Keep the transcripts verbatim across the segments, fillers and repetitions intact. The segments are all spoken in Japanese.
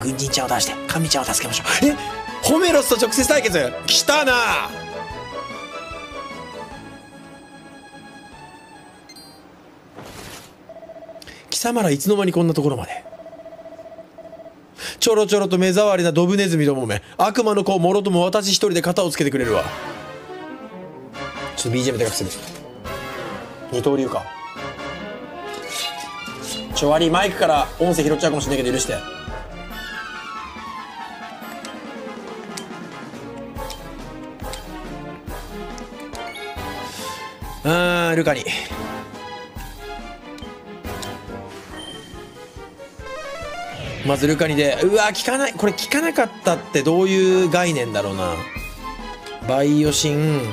軍人ちゃんを出して神ちゃんを助けましょう。え、ホメロスと直接対決来たな。貴様らいつの間にこんなところまで。ちょろちょろと目障りなドブネズミどもめ、悪魔の子もろとも私一人で肩をつけてくれるわ。ちょっと ビージーエム でかくする。二刀流か。ちょ悪い、マイクから音声拾っちゃうかもしれないけど許して。うーん、ルカにまずルカニで、うわ効かない、これ効かなかったってどういう概念だろうな。バイオシン、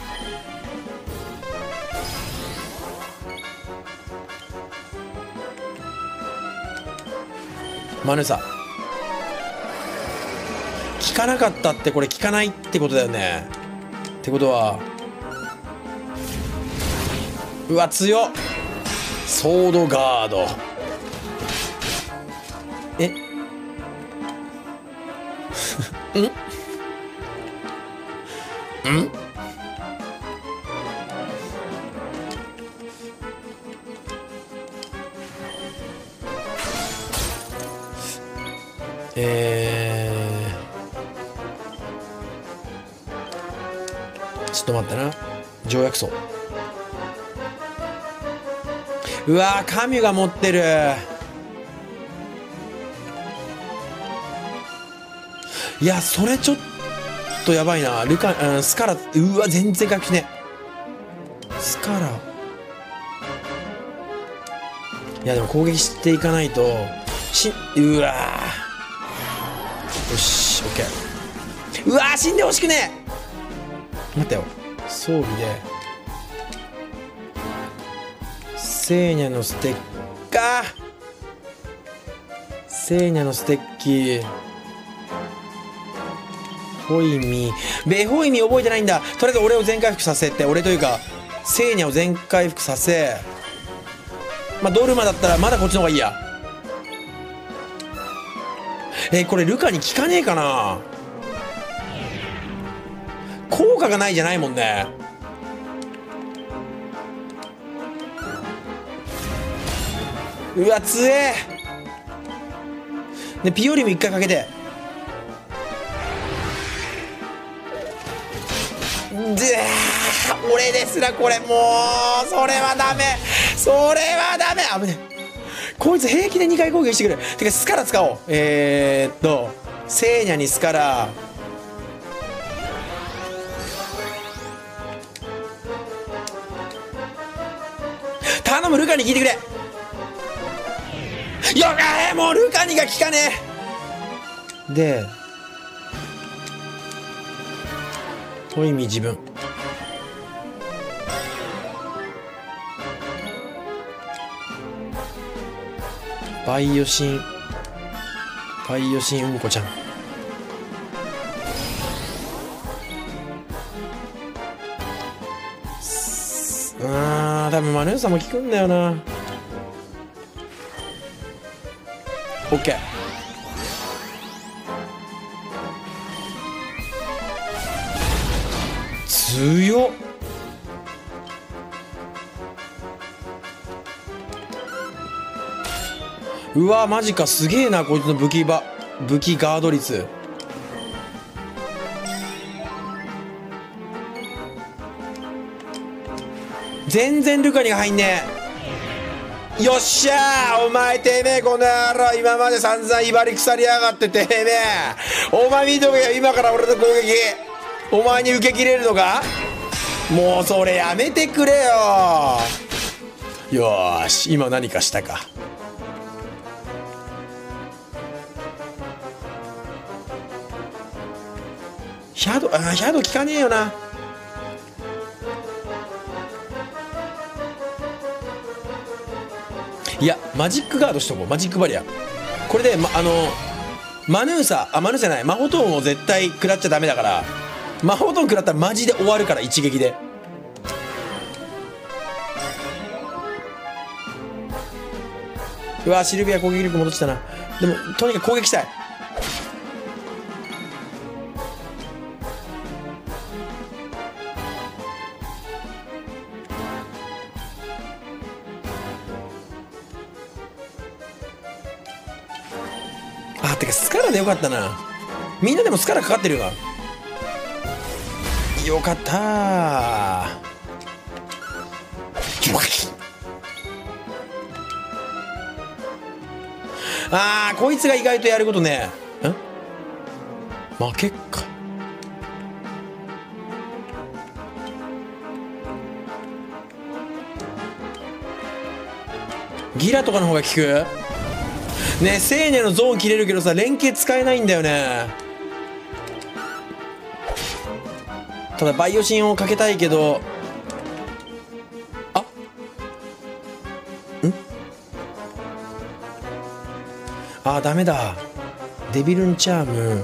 マヌサ効かなかったって、これ効かないってことだよね。ってことは、うわ強っ、ソードガード。えんんえー、ちょっと待ってな。条約層、うわーカミュが持ってる。いやそれちょっとやばいな。ルカ、うん、スカラ、うわ全然回復しねえ。スカラ、いやでも攻撃していかないとし、うわー、よしオッケー。うわー死んでほしくねえ。待ってよ、装備でセーニャのステッカー、セーニャのステッキ、ホイミ、ベホイミ覚えてないんだ。とりあえず俺を全回復させて、俺というかセーニャを全回復させ、まあドルマだったらまだこっちの方がいいや。えー、これルカに効かねえかな。効果がないじゃないもんね。うわ強え。でピオリも一回かけて、で俺ですらこれもうそれはダメ、それはダメ、危ねえ。こいつ平気でにかい攻撃してくる。てかスカラ使おう。えー、っとセーニャにスカラ、頼むルカに聞いてくれ。よかえ、もうルカニが効かねえ。でホイミ自分、バイオシン、バイオシンうんこちゃん、あー多分マネーサも効くんだよな。オッケー。強っ。うわマジか、すげえなこいつの武器ば武器ガード率。全然ルカニが入んねえ。よっしゃー、お前てめえこの野郎、今まで散々威張り腐りやがっててめえ、お前見とけよ、今から俺の攻撃お前に受け切れるのか。もうそれやめてくれよ。よーし、今何かしたか。ヒャド、あーヒャド効かねえよな。いやマジックガードしとこう。マジックバリアこれで、ま、あのマヌーサ、あマヌーサじゃない、魔法トーンを絶対食らっちゃダメだから、魔法トーン食らったらマジで終わるから、一撃で。うわシルビア攻撃力戻ってたな。でもとにかく攻撃したい。 てかスカラでよかったな。みんなでもスカラかかってるよな。よかったー。あー、こいつが意外とやることね。ん負けっか。ギラとかの方が効くね。え青年のゾーン切れるけどさ、連携使えないんだよね。ただバイオシンをかけたいけど、あんあーダメだ。デビルンチャーム。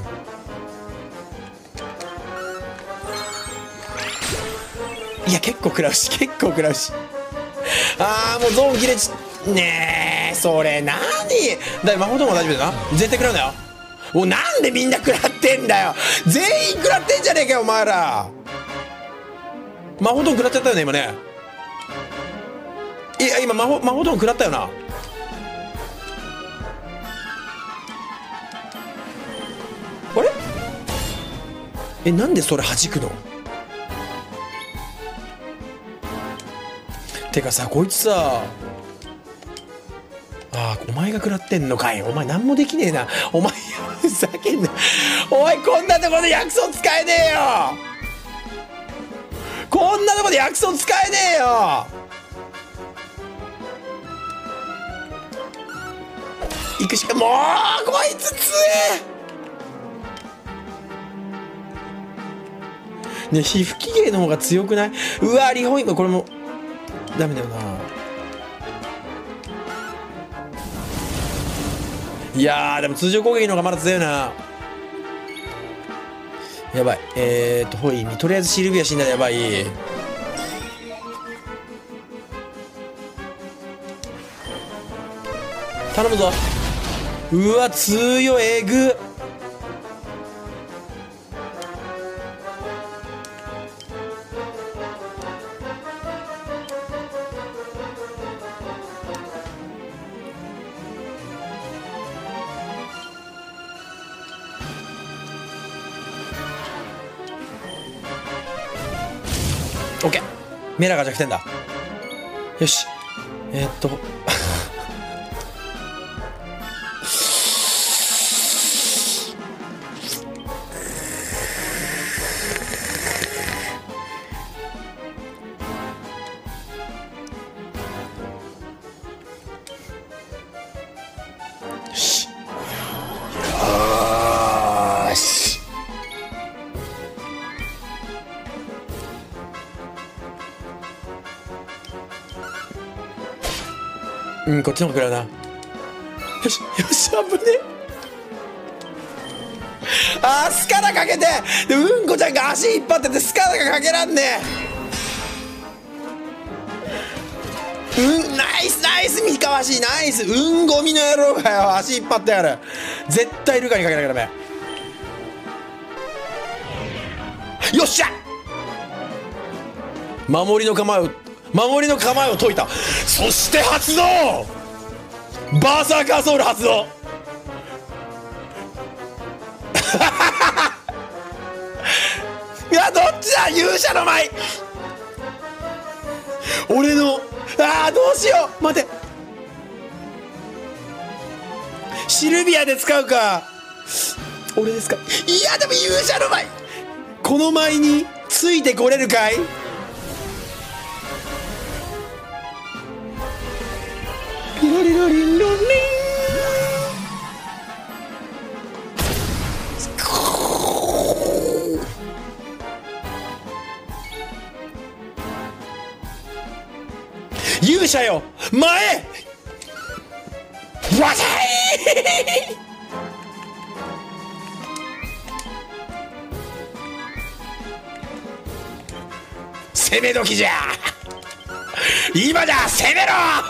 いや結構食らうし結構食らうし。あーもうゾーン切れちねえ。それなにだい魔法ドームは大丈夫だな。絶対食らうんだよ。もうなんでみんな食らってんだよ。全員食らってんじゃねえかよお前ら。魔法ドーム食らっちゃったよね今ね。いや今魔法魔法ドーム食らったよな。あれえなんでそれ弾くの。てかさこいつさ、あーお前が食らってんのかい。お前何もできねえなお前。ふざけんなお前。こんなとこで薬草使えねえよ。こんなとこで薬草使えねえよ。行くしかもうこいつ強えね。皮膚機芸の方が強くない。うわリホイムこれもダメだよな。いやーでも通常攻撃の方がまだ強いな。やばい。えーっとホイミとりあえずシルビア死んだらやばい。頼むぞ。うわ強い。えぐっ。オッケー。メラが弱点だ。よし。えー、っとうん、こっちの方が食らうな。よし、よし、危ねえ。あー、スカラかけてで、うんこちゃんが足引っ張ってて、スカラがかけらんねえ。うん、ナイス、ナイス、三河足、ナイス。うんゴミの野郎がよ、足引っ張ってやる。絶対ルカにかけなきゃダメ。よっしゃ守りの構えを守りの構えを解いた。そして発動バーサーカーソウル発動いやどっちだ勇者の舞。俺のあーどうしよう待て。シルビアで使うか。俺ですか。いやでも勇者の舞この舞についてこれるかい。ピロリロリンロリン勇者よ前わさい攻め時じゃ今だ攻めろ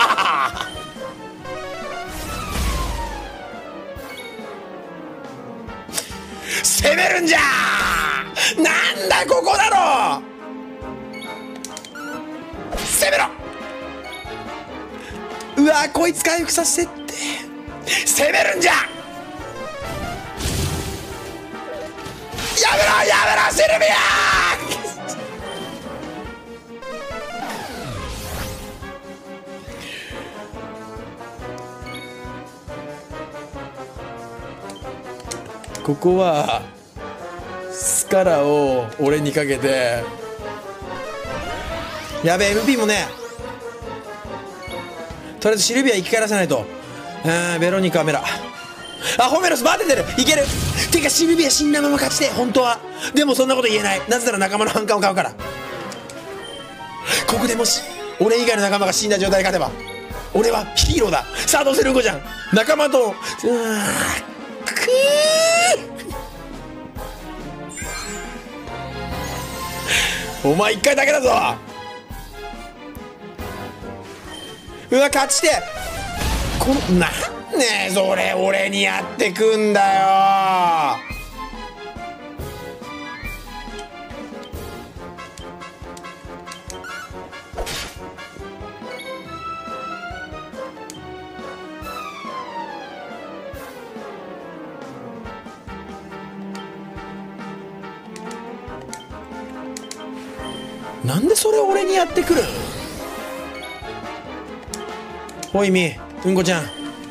攻めるんじゃなんだここだろ攻めろ。うわこいつ回復させてって攻めるんじゃアシルビアここはスカラを俺にかけて、やべえ エムピー もね、とりあえずシルビア生き返らせないと。あベロニカメラ、あホメロスバテてる、いける。てかシルビア死んだまま勝ちて本当は。でもそんなこと言えない、なぜなら仲間の反感を買うから。ここでもし俺以外の仲間が死んだ状態で勝てば俺はヒーローだ。さあどうせルンコじゃん、仲間とうーくーお前一回だけだぞ。うわ勝ちて、このなんねそれ俺にやってくんだよ。なんでそれ俺にやってくるん。ほいみうんこちゃん、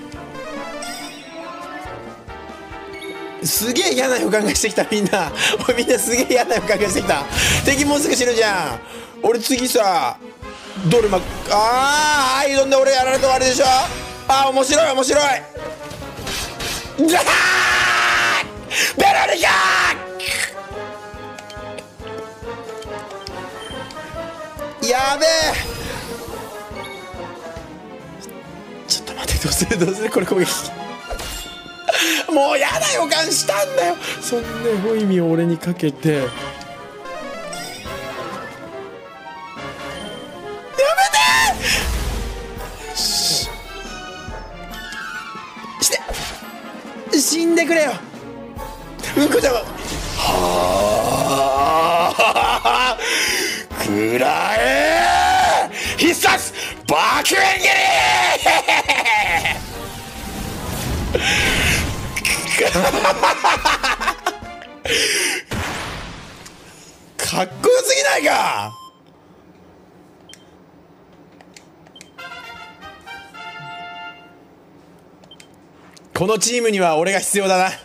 すげえ嫌な予感がしてきた。みんなおいみんなすげえ嫌な予感がしてきた。敵もうすぐ死ぬじゃん。俺次さドルマ、あーはいどんで俺やられて終わりでしょ。あー面白い面白い。じゃーベロニカーやべえ。ちょっと待って、どうするどうするこれ攻撃もうやだ予感したんだよ。そんなホイミを俺にかけてやめてしして死んでくれようんこちゃんは。はあくらえ必殺爆炎斬りかっこよすぎないか。このチームには俺が必要だな。